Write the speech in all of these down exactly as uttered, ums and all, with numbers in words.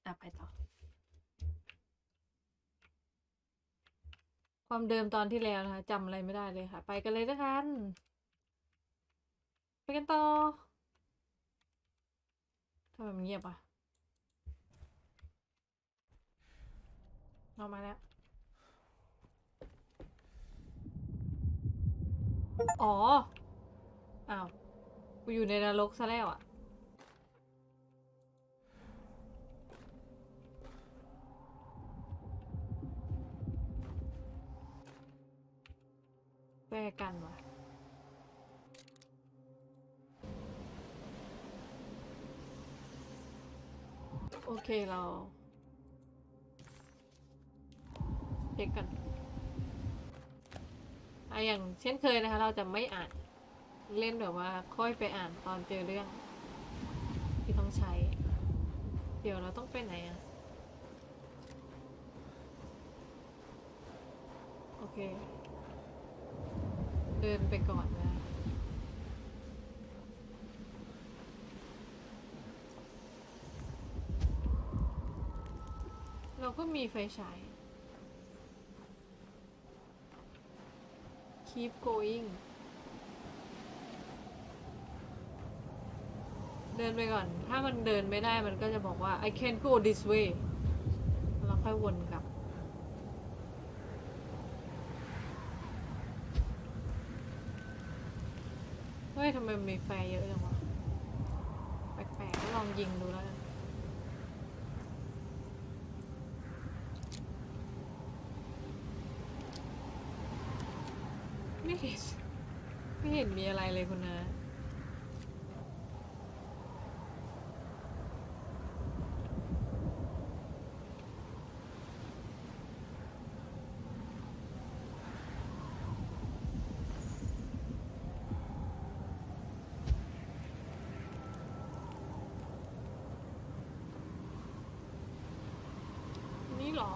อ่ะไปต่อความเดิมตอนที่แล้วนะคะจำอะไรไม่ได้เลยค่ะไปกันเลยด้วยกันไปกันต่อทำไมมันเงียบอ่ะเรามาแล้วอ๋ออ้าวกูอยู่ในนรกซะแล้วอ่ะแปลกันวะโอเคเราเช็คกันอ่ะอย่างเช่นเคยนะคะเราจะไม่อ่านเล่นแบบว่าค่อยไปอ่านตอนเจอเรื่องที่ต้องใช้เดี๋ยวเราต้องไปไหนอ่ะโอเคเดินไปก่อนนะเราก็มีไฟฉาย keep going เดินไปก่อนถ้ามันเดินไม่ได้มันก็จะบอกว่า I can't go this way เราค่อยวนกลับเฮ้ยทำไมมีไฟเยอะจังวะแปลกๆก็ลองยิงดูแล้วกันไม่เห็นไม่เห็นมีอะไรเลยคุณนะนี่หรอ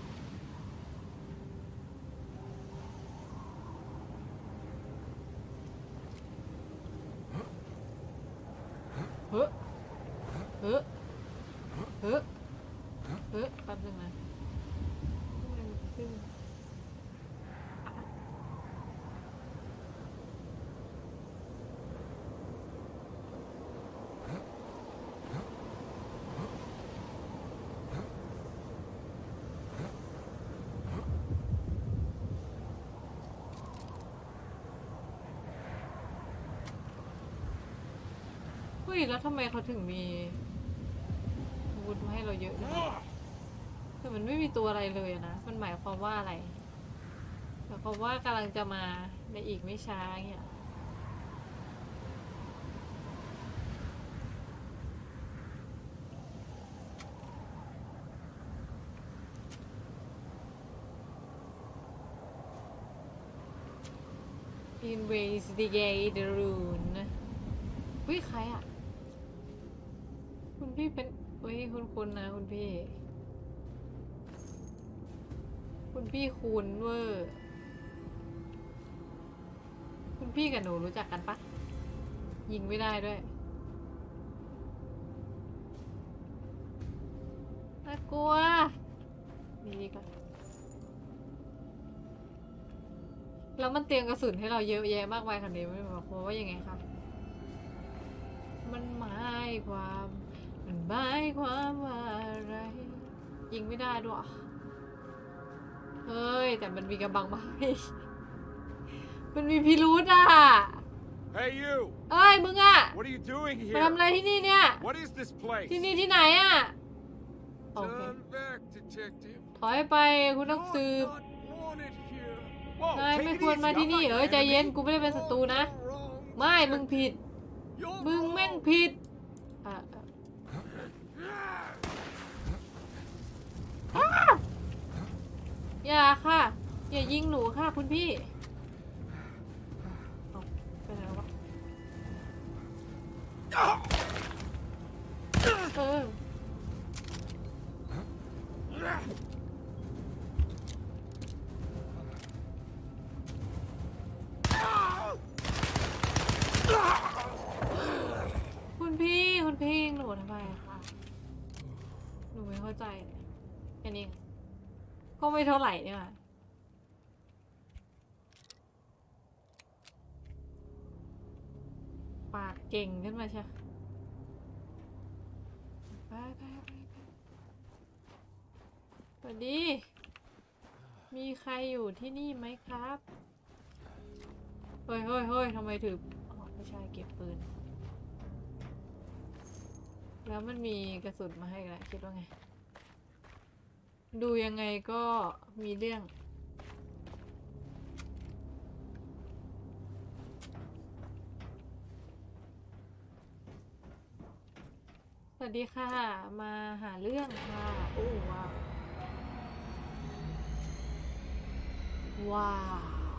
เฮ้อเฮ้อเฮ้อเฮ้อแป๊บนึงนะเฮ้ยแล้วทำไมเขาถึงมีอาวุธมาให้เราเยอะจังแต่มันไม่มีตัวอะไรเลยนะมันหมายความว่าอะไรหมายความว่ากำลังจะมาในอีกไม่ช้าเงี้ยinvestigate the rune เฮ้ยใครอ่ะคุณพี่เป็นเฮ้ยคุณคุณนะคุณพี่คุณพี่คุณเวอร์คุณพี่กับหนูรู้จักกันปะยิงไม่ได้ด้วยน่ากลัวนี่ดีกว่าแล้วมันเตรียมกระสุนให้เราเยอะแยะมากมายขนาดนี้ไม่บอกว่ายังไงคะมันหมายความมันหมายความว่าอะไรยิงไม่ได้ด้วยเฮ้ยแต่มันมีกระบังไม้มันมีพิรุธอ่ะ Hey you เอ้ยมึงอ่ะ What are you doing มา here ทำอะไรที่นี่เนี่ย What is this place ที่นี่ที่ไหนอ่ะโอเค Turn back detective ถอยไปคุณต้องสืบ You're not wanted here Whoa นาย take ไม่ it ควรมา easy ที่ I'm นี่ not เอ้ your ยใจเย็น enemy กูไม่ได้เป็นศัตรูนะ You're wrong ไม่มึงผิด You're มึงแม่ง wrong ผิดอ่ะอ่ะอ้าอย่าค่ะอย่ายิงหนูค่ะคุณพี่เอาไปไหนแล้ววะเออคุณพี่คุณพี่ยิงหนูทำไมอะคะหนูไม่เข้าใจเลยแค่นี้ก็ไม่เท่าไหร่เนี่ยปากเก่งขึ้นมาใช่ไปไปไปไปสวัสดีมีใครอยู่ที่นี่ไหมครับเฮ้ยเฮ้ยเฮ้ยทำไมถืออ๋อไม่ใช่เก็บปืนแล้วมันมีกระสุนมาให้แล้วคิดว่าไงดูยังไงก็มีเรื่องสวัสดีค่ะมาหาเรื่องค่ะโอ้ว้าวว้าว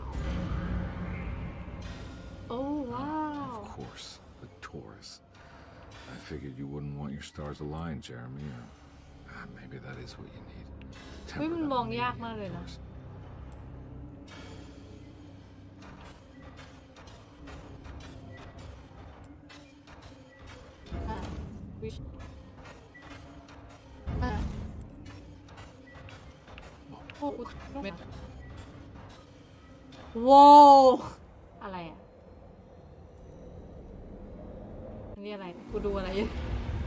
โอ้ว้าว Of course, the Taurus. I figured you wouldn't want your stars aligned, Jeremy. Or ah, maybe that is what you need. เฮ้ย Temper มัน that มองยาก mania, มากเลย of นะ course. อ่ะวิชอ่ะโอ้กูเม็ดว้าวอะไรอ่ะอันนี้อะไรกูดูอะไรอยู่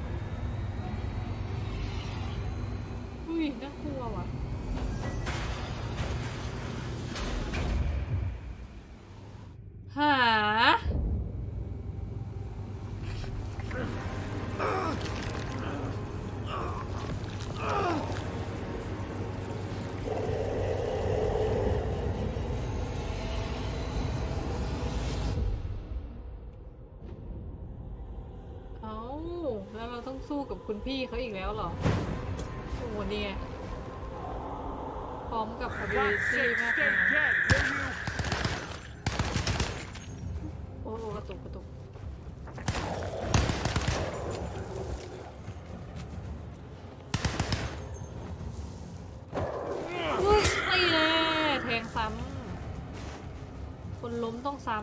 อุ้ยน่ากลัวว่ะหาเอ้าแล้วเราต้องสู้กับคุณพี่เขาอีกแล้วเหรอโอ้โหเนี่ยพร้อมกับ God's ability sake, มาก stay นะ dead, will you? โอ้โหกระตุกกระตุกอุ้ยไอ้แน่แทงซ้ำคนล้มต้องซ้ำ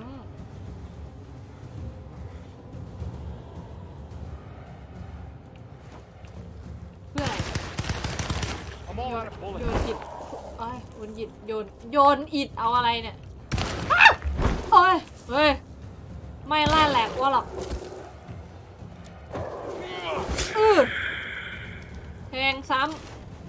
เพื่ออะไร I'm all out of โย bullets. นอิดโอ้ยโยนอิดโยนโยนอิดเอาอะไรเนี่ยโอ้ยเฮ้ยไม่ล่าแหลกว่าหรอกอือแทงซ้ำ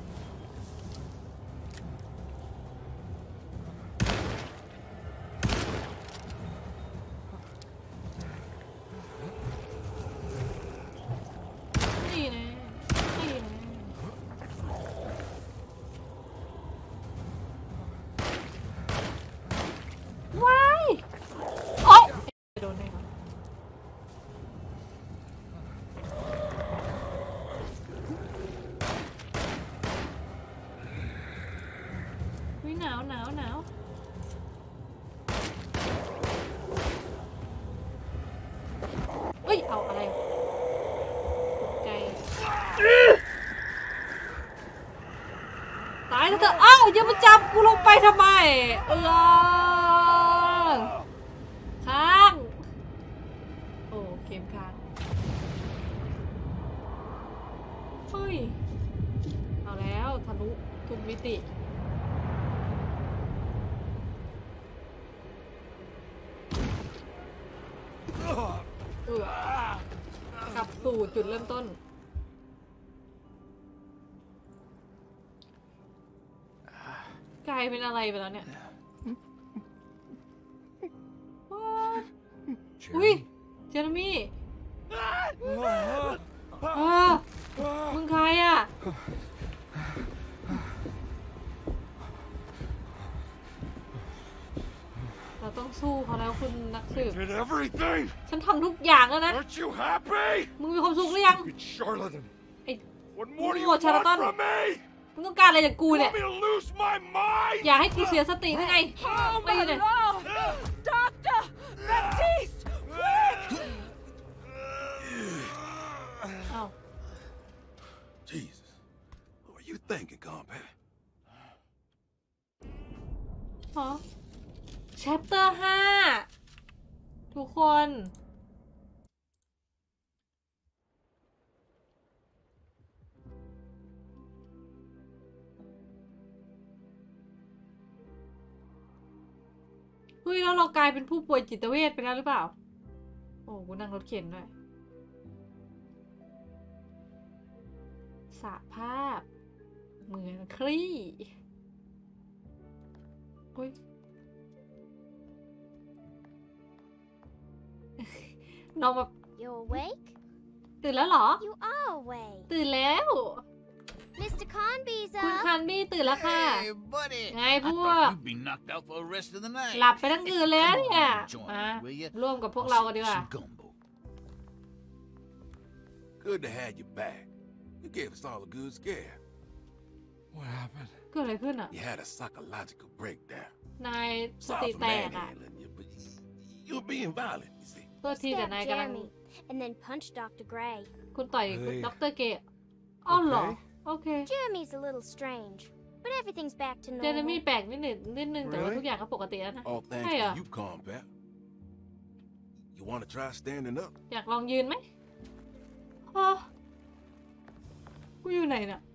นี่นะนี่นะว้ายโอ๊ยโดนได้เหรออุ๊ยหนาวหนาวหนาวเฮ้ยเอาอะไรตกใจตายแล้วเถอะเอ้าอย่ามาจับกูลงไปทำไมเออค้างโอ้เกมค้างเฮ้ยเอาแล้วทะลุทุกมิติเออกลับสู่จุดเริ่มต้นกลายเป็นอะไรไปแล้วเนี่ยอุ้ย Jeremy, เจอร์มี่เออมึงใครอ่ะเราต้องสู้เขาแล้วคุณนักสืบ Did everything. ฉันทำทุกอย่างแล้วนะ Aren't you happy? มึงมีความสุขหรือยัง You charlatan. ไอ้ What more do you Oh, want charlatan. from me? มึงต้องการอะไรจากกู You เนี่ย want me to lose my mind? อย่าให้กูเสียสติได้ไง Oh, ไม่เนี่ย Doctor Baptiste, quick! เอ้า Jesus. What were you thinking, compadre? ฮะ chapter ห้าทุกคน What เฮ้ยแล้วเรากลายเป็นผู้ป่วยจิตเวชไปแล้วหรือเปล่าโอ้กูนั่งรถเข็นด้วยสภาพเหมือนคลี่อุ้ยน้องแบบ You awake? ตื่นแล้วเหรอ You are awake. ตื่นแล้ว Mister Conby's คุณ up. คันบี้ตื่นแล้วค่ะ Hey, buddy. Hey, I boy. thought you'd be knocked out for the rest of the night. หลับไปทั้งคืนเลยนะ Come เนี่ย on, join มา us, will you? ร่วมกับพวก I'll เรา send กันดี you กว่า some gumbo. Good to have you back. You gave us all a good scare. What happened? เกิดอะไรขึ้นอ่ะ You had a psychological breakdown. นายสติ Sorry for แตกอ่ะ manhandling you, but you were being violent, you see. ตัวทีแต่ Stabbed นายกำลัง Jeremy and then punched Doctor Gray. คุณต่อยเฮ้ยด็อกเตอร์เกตอ้าวเหรอ Okay. โอเค Jeremy's a little strange, but everything's back to เจเรมี่ normal. แปลกนิดหนึ่งนิดนึงแต่ว่า Really? ทุกอย่างก็ปกติแล้วนะ All thanks Hey, uh. to you, combat. You want to try standing up? อยากลองยืนไหมฮะกูอยู่ไหนน่ะ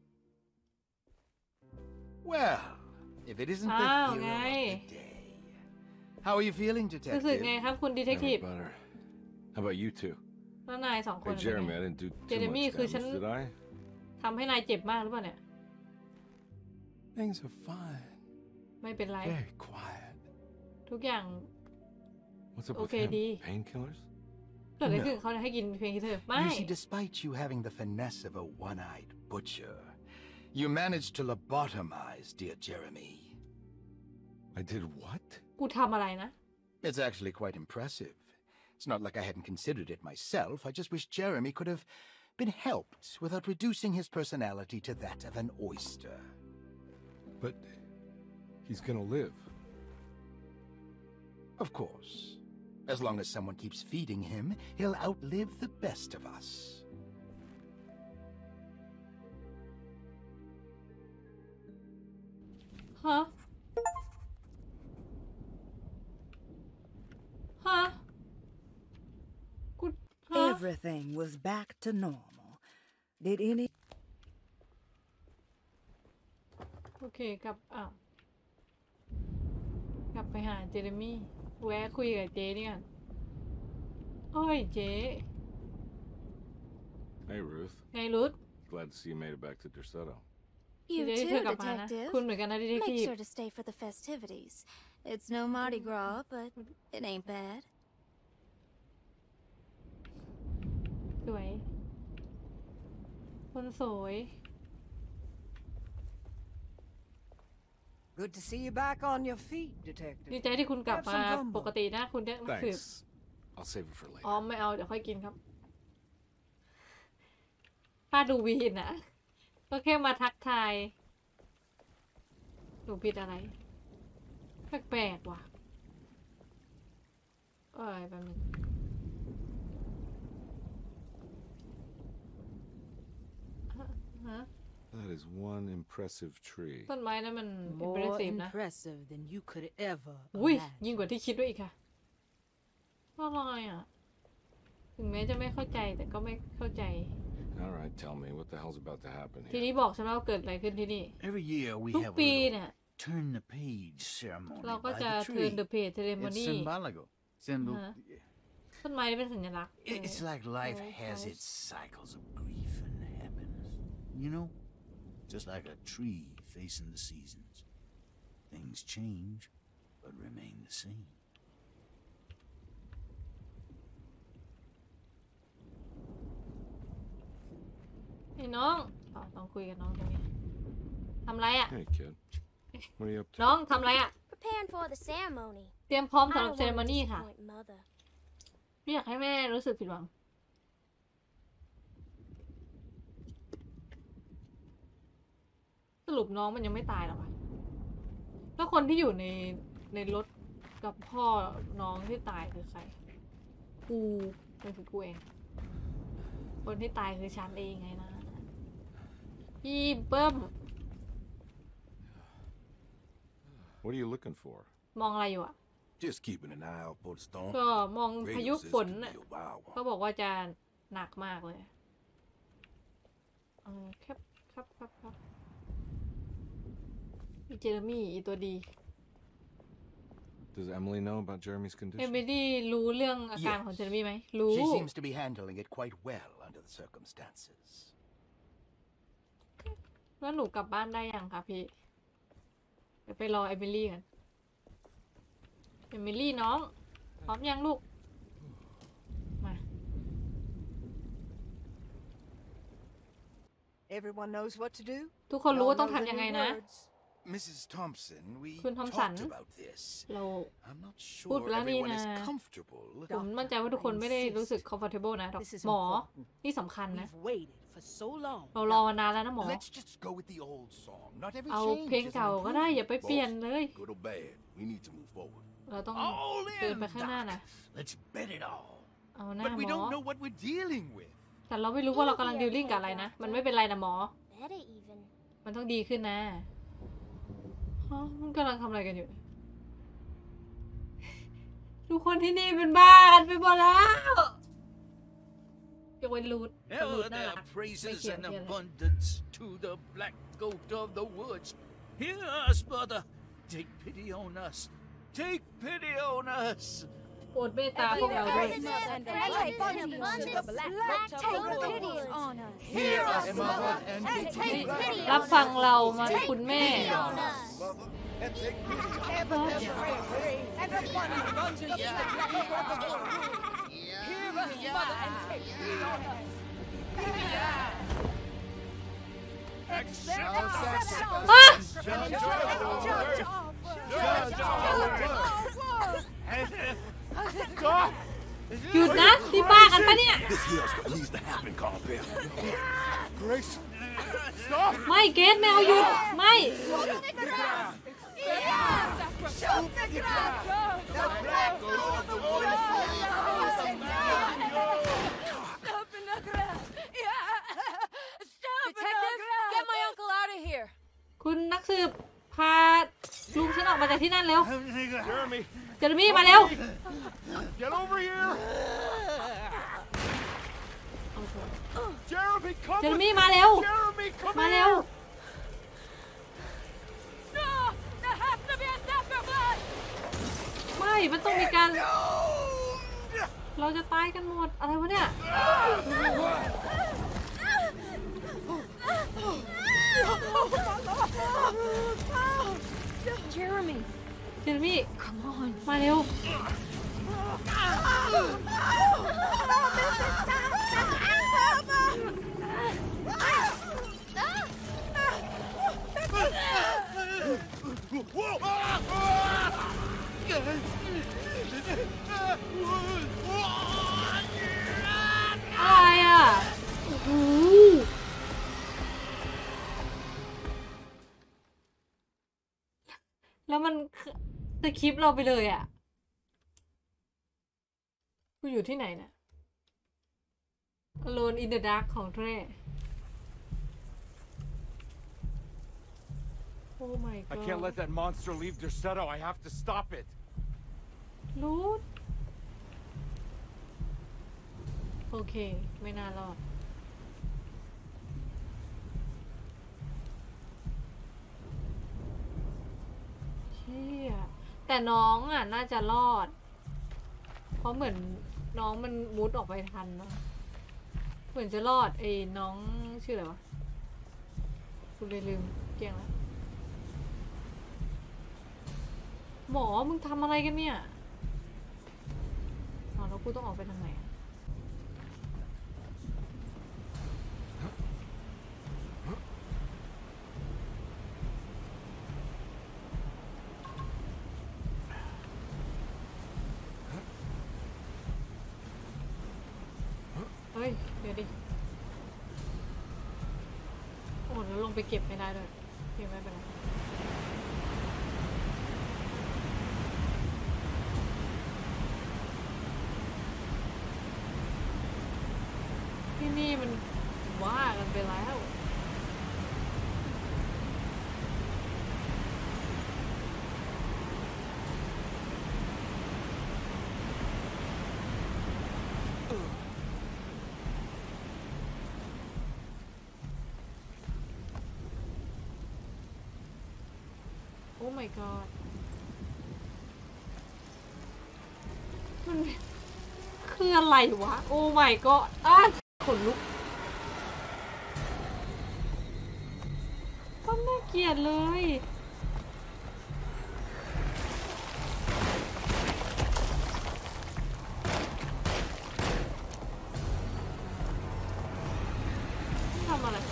Well, if it isn't the Ah, hero of okay. the day. How are you feeling, รู้สึกไง detective? ครับคุณดีเทคทีฟ Never better. How about you two? แล้วนายสองคน Hey, เป็น Jeremy, ไง I didn't do too Jeremy, much คือฉัน damage, did I? ทำให้นายเจ็บมากหรือเปล่าเนี่ย Things are fine. ไม่เป็นไร Very quiet. ทุกอย่าง What's up with Okay, him? D. Painkillers? เกิดอะไรขึ้นเขาให้กินเพลงเธอไม่ You see, despite you having the finesse of a one-eyed butcher, you managed to lobotomize dear Jeremy. I did what? กูทำอะไรนะ It's actually quite impressive. It's not like I hadn't considered it myself. I just wish Jeremy could have been helped without reducing his personality to that of an oyster. But he's gonna live. Of course. As long as someone keeps feeding him, he'll outlive the best of us. ฮะ ฮะ กู ฮะ Everything was back to normal. Did any โอเคกลับอ้าวกลับไปหาเจเรมี่แวะคุยกับเจ๊นี่กันโอ้ยเจ๊ Hey, Ruth. ไงรุด Glad to see you made it back to Derceto. You เจ๊เธ too, อกลับมานะ detective. คุณเหมือนกันนะดีเทค Make ทีฟ sure to stay for the festivities. It's no Mardi Gras, but it ain't bad. สวย คนสวย good to see you back on your feet, ดี detective? ใจที่คุณกลับมา Have some gumbo. ปกตินะ คุณจะสืบ Thanks. I'll save it for อ๋อ later. ไม่เอา เดี๋ยวค่อยกินครับ ป้าดูวีนนะก็แค่มาทักทายหนูผิดอะไร แปลกๆว่ะ เอ้ยแป๊บนึงฮะ That is one impressive tree. ต้นไม้นั้นมัน More impressive นะ impressive than you could ever อุ้ย imagine. ยิ่งกว่าที่คิดด้วยอีกค่ะอะไรอ่ะ ถึงแม้จะไม่เข้าใจแต่ก็ไม่เข้าใจ All right, tell me, what the hell's about to happen ที here? นี้บอกฉันว่าเกิดอะไรขึ้นที่นี่ Every year we ทุก have a ปี little เนี่ย turn the page ceremony เราก็ by จะ the เทิร์น tree. เดอะเพจเทเลม It's นี่ symbolical. Symbol. Uh-huh. ต้นไม้นี่เป็นสัญลักษณ์ It- It's like life Very has nice. its cycles of grief and happiness. You know? Just like a tree facing the seasons. Things change, but remain the same. ไอ้น้องอ๋อต้องคุยกับน้องตรงนี้ทำไรอ่ะ Hey, kid. What are you up to? น้องทำไรอ่ะ Preparing for the ceremony. เตรียมพร้อม I สำหรับ don't เซ r ร want ม to นีค่ะ disappoint Mother. ไม่อยากให้แม่รู้สึกผิดหวัง สรุปน้องมันยังไม่ตายหรอวะแล้วคนที่อยู่ในในรถกับพ่อน้องที่ตายคือใคร กูเป็นคือกูเอง คนที่ตายคือฉันเองไงนะพี่เบิ้ม What are you looking for? มองอะไรอยู่อ่ะ Just keeping an eye out for the storm. ก็มองพายุ Radio ฝ says น to น่ะ be a wild เขา one. บอกว่าจะหนักมากเลยเออครับครับครับครับอีเจอร์มี่อีตัวดี Does Emily know about Jeremy's เอ condition? มิลี่รู้เรื่องอาการของเจอร์มี่ไหมรู้ She seems to be handling it quite well under the circumstances. แล้วหนูกลับบ้านได้ยังคะพี่เดี๋ยวไปรอเอมิลี่กันเอมิลี่น้องพร้อมยังลูกมา Everyone knows what to do. ทุกคนรู้ว่าต้องทำยังไงนะ Missus Thompson, we คุณทอมสัน talked about this. เรา I'm not พูด sure ไปแล้วนี่ everyone นะ is comfortable. ผมมั่นใจว่าทุกคนไม่ได้รู้สึก comfortable นะ This is หมอ important. นี่สำคัญนะ We've waited for so long. เรารอมานานแล้วนะหมอ Let's just go with the old song. Not every เอา change เพลง is an เก่าก็ได้ อย่าไปเปลี่ยน improvement. เลย Good or bad, we need to move forward. เราต้อง All เดิน in, ไปข้างหน้า Doc. นะ Let's bet it all. เอาหน้า But ห we มอ don't know what we're dealing with. แต่เราไม่รู้ว่าเรากำลังดีลลิ่งกับอะไรนะ มันไม่เป็นไรนะหมอ Better even. มันต้องดีขึ้นนะฮะมันกำลังทำอะไรกันอยู่ ทุกคนที่นี่เป็นบ้ากันไปหมดแล้วยกเว้นรูทรู Hell, ทน่า there รัก are praises Thank you, and yeah. abundance to the black goat of the woods. Hear us, mother. Take pity on us. Take pity on us. โปรดเมตตาพวกเราด้วย Hear us, mother, and take pity รับฟังเรามาคุณแม่ on us. Mother, and take pity. Shall sacrifice อ่ะ judge God! หยุดนะที่บ้ากันปะเนี่ย This here's what needs to happen, Carpet. Grace, stop! ไม่เกตแมวหยุด ไม่ Get my uncle out of here. คุณนักสืบพาลุงฉันออกมาจากที่นั่นเร็ว Jeremy, เจอร์มี่มาเร็ว get over here! Jeremy, come เจอร์ with มี่มาเร็ว Jeremy, come มาเร็ว here! No, there has to be a sacrifice. ไม่ มันต้องมีการ เราจะตายกันหมด อะไรวะเนี่ย Jeremy, เจอร์มี่ come on. มาเร็ว อะไรอ่ะโอ้โหแล้วมันสคริปต์เราไปเลยอ่ะกูอยู่ที่ไหนนะ Alone in the Dark ของเทร Oh my god I can't let that monster leave Derceto. I have to stop it. รูทโอเค ไม่น่ารอด เชี่ยแต่น้องอ่ะ น่าจะรอด เพราะเหมือนน้องมันมุดออกไปทันเนาะเหมือนจะรอดไอ้น้องชื่ออะไรวะกูเลยลืมเกี่ยงแล้วหมอมึงทำอะไรกันเนี่ยอ๋อแล้วกูต้องออกไปทางไหนอะเฮ้ย เดี๋ยวดิ โอ้แล้วลงไปเก็บไม่ได้ด้วยเก็บไม่เป็นไรที่นี่มันว่ากันไปแล้ว โอ้ my god มันคืออะไรวะ โอ้ my god อ้าขนลุกก็น่าเกลียดเลยทำอะไร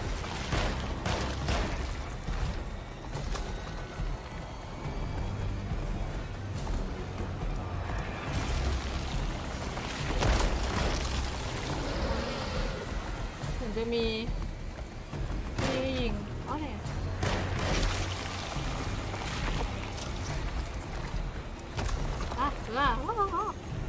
ถึงจะมีมียิงอ๋อเนี่ยอ่ะล่ะว้าว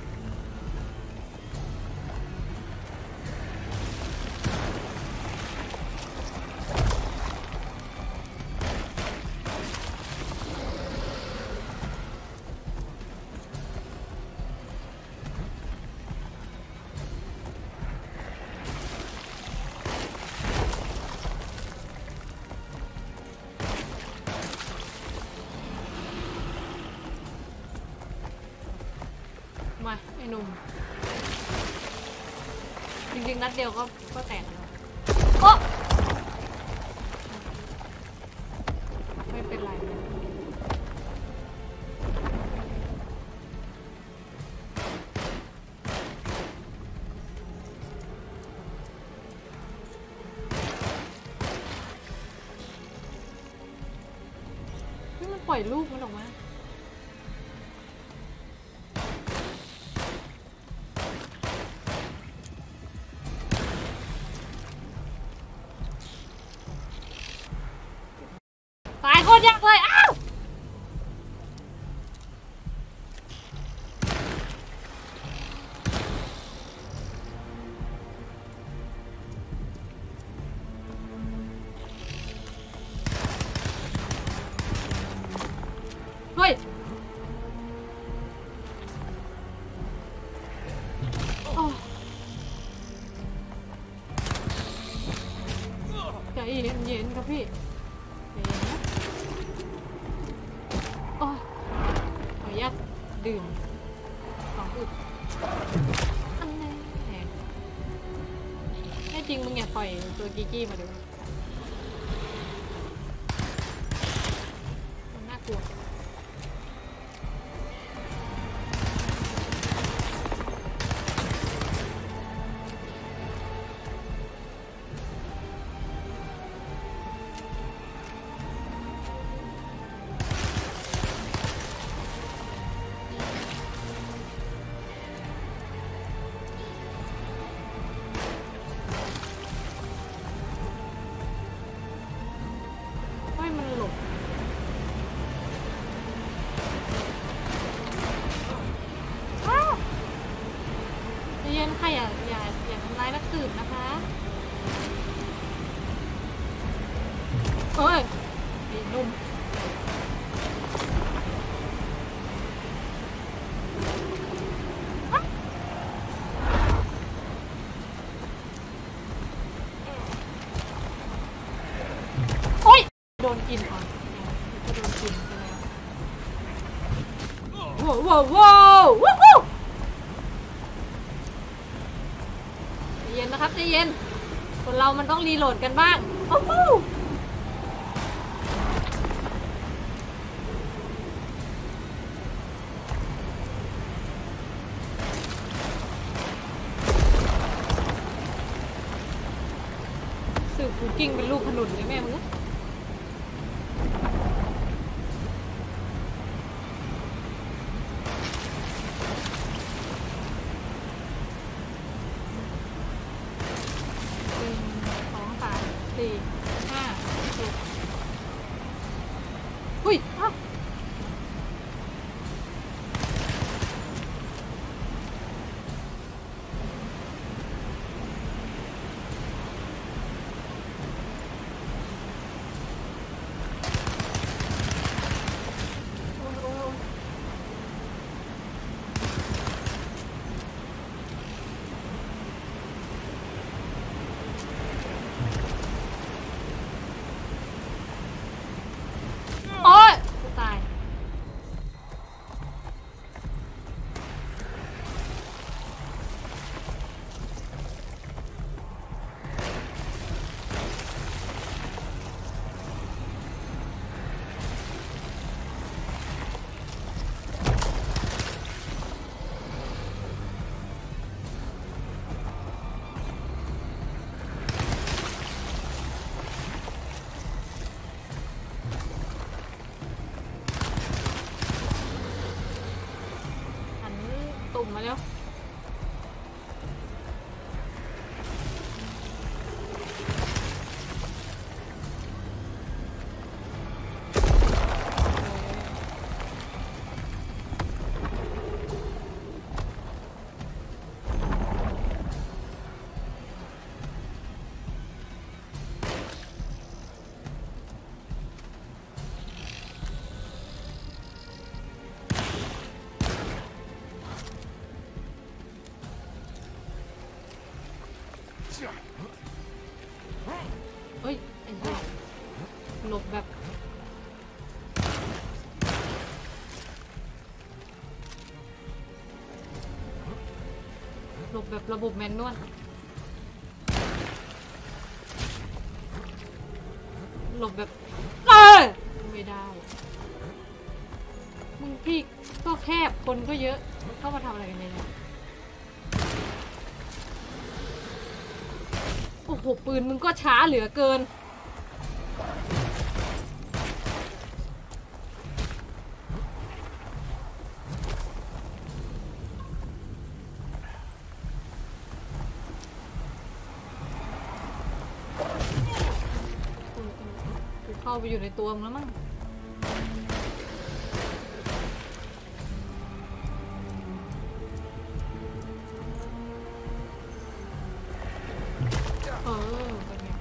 มาไอ้หนุ่มจริงๆนัดเดียวก็ก็แตกแล้วโอ๊ะไม่เป็นไรนี่มันปล่อยลูกมันออกมาตายโคตรยากเลย อ้าวเฮ้ยโอ้ใจเย็นๆครับพี่โอ้ยขออนุญาตดื่มของอึดอันนี้แหมแน่จริงมึงอย่าปล่อยตัวกิกกี้มาดูมันน่ากลัวค่ะอย่าอย่าอย่าทำร้ายนักสืบนะคะเฮ้ยไอ้นุ่มโอ๊ยโดนกินก่อนจะโดนกินใช่ไหมว้าวว้าวว้าวว้าวเย็นนะครับใจเย็นคนเรามันต้องรีโหลดกันบ้างโอ้โหสืบกูกิ้งเป็นลูกขนุนเลยแม่มึงสี่ห้าหกอุ้ยอ้าวโอ๊ยตมาเร็วเฮ้ยไอ้บ้าหลบแบบหลบแบบระบบแมนนวลหลบแบบเอ้ยไม่ได้มึงพี่ก็แคบคนก็เยอะเข้ามาทำอะไรกันเนี่ยโอ้โหปืนมึงก็ช้าเหลือเกินกูเข้าไปอยู่ในตัวมึงแล้วมั้งเออเป็นไง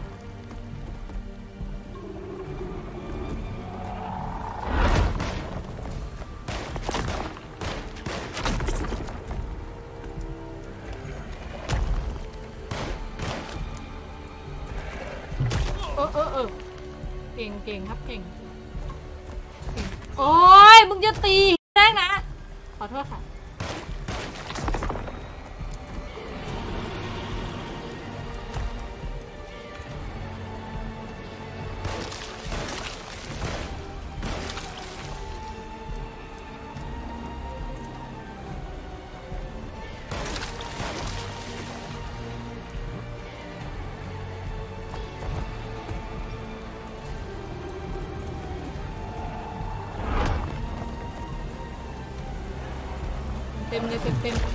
เออเออเออเก่งเก่งครับเก่งเก่งโอ้ยมึงจะตีแรงนะขอโทษค่ะเต็มเลยเต็มเต็ม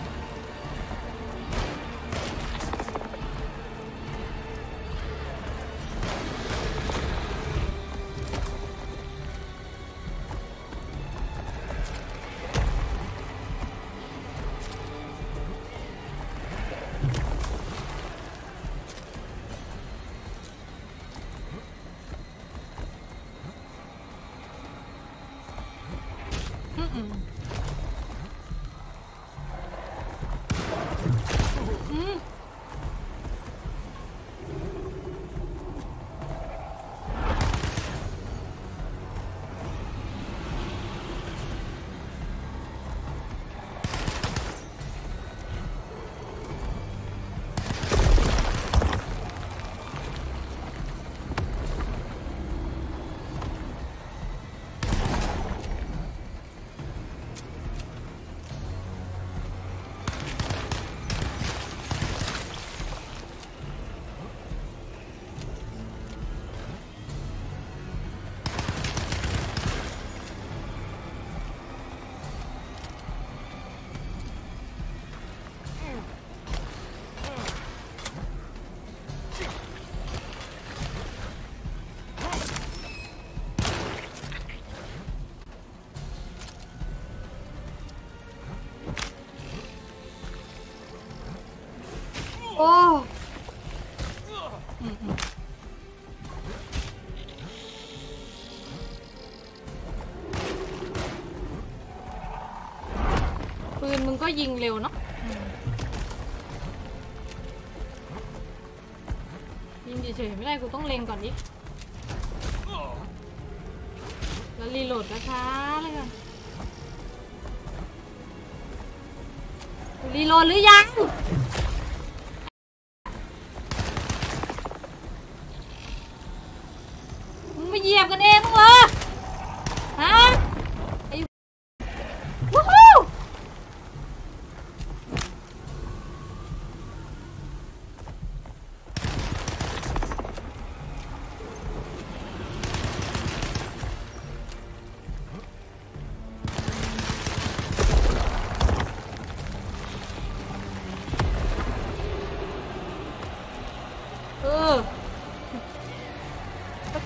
อืมอืมอืมโอ้อืมอืมปืนมึงก็ยิงเร็วเนาะยิงเฉยๆไม่ได้กูต้องเล็งก่อนดิแล้วรีโหลดช้าๆเลยกันรีโหลดหรือยังมึงไม่เหยียบกันเองมึงเหรอฮะไอ้วู้ฮู้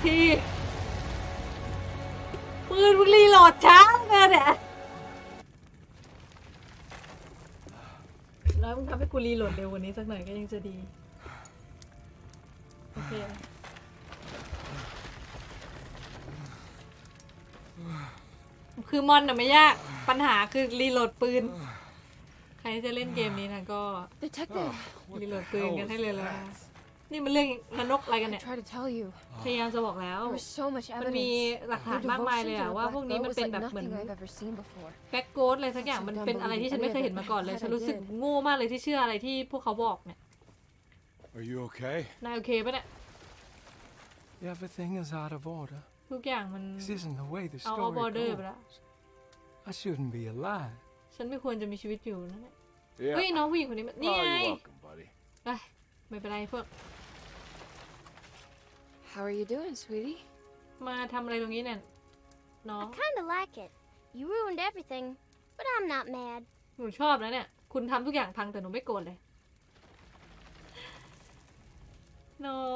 ทีปืนมึงรีโหลดช้าเกินอ่ะแล้วมึงทำให้กูรีโหลดเร็วกว่านี้สักหน่อยก็ยังจะดีโอเคคือมอนน่ะไม่ยากปัญหาคือรีโหลดปืนใครจะเล่นเกมนี้นะก็ Detective, รีโหลดปืนกันให้เลยแล้วนี่มันเรื่องนรกอะไรกัน I เนี่ย tried to tell you. พยายามจะบอกแล้ว There was so much มันมี evidence. หลักฐาน Your มากมายเลย devotion อะ to ว่า the พวก Black นี้ Girl มัน was เป็น like แบบเหมือน nothing I've ever seen before. แบ็กโกดอะไรสักอย่างมันเป็นอะไรที่ฉันไม่เคยเห็นมาก่อนเลยฉันรู้สึกโง่มากเลยที่เชื่ออะไรที่พวกเขาบอกเนี่ย Are you okay? นายโอเคปะเนี่ย Everything is out of order. ทุกอย่างมัน This isn't the way the เอาออ story บอร์เดอร์ไป goes. แล้ว I shouldn't be alive. ฉันไม่ควรจะมีชีวิตอยู่นั่นแหละ Yeah. เฮ้ยน้องผู้หญิงคนนี้มันนี่ Oh, ไง you're welcome, buddy. เอ้ยไม่เป็นไรพวก How are you doing, sweetie? มาทำอะไรตรงนี้เนี่ยน้อง I kinda like it. You ruined everything, but I'm not mad. หนูชอบนะเนี่ยคุณทำทุกอย่างพังแต่หนูไม่โกรธเลยน้อง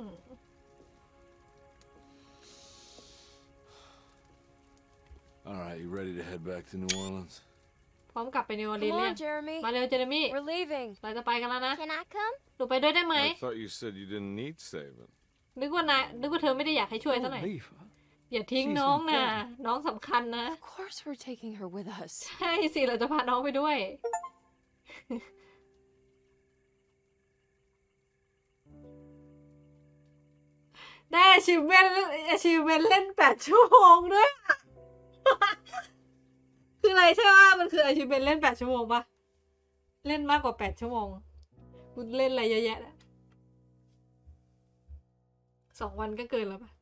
All right, you ready to head back to New Orleans? พร้อมกลับไปนิวออร์ลีน Come เนี่ย on, Jeremy. มาเร็วเจเรมี่ We're leaving. เราจะไปกันแล้วนะ Can I come? หนูไปด้วยได้ไหม I thought you said you didn't need saving. นึกว่านายนึกว่าเธอไม่ได้อยากให้ช่วยซะหน่อย Don't leave her. อย่าทิ้ง She's น้องนะ important. น้องสำคัญนะ Of course we're taking her with us. ใช่สิเราจะพาน้องไปด้วย ได้อาชีพเมนอาชีพเมนเล่นแปดชั่วโมงด้วย คืออะไรใช่ป่ะมันคืออาชีพเมนเล่นแปดชั่วโมงปะเล่นมากกว่าแปดชั่วโมงกูเล่นอะไรเยอะแยะนะสองวันก็เกินแล้วปะ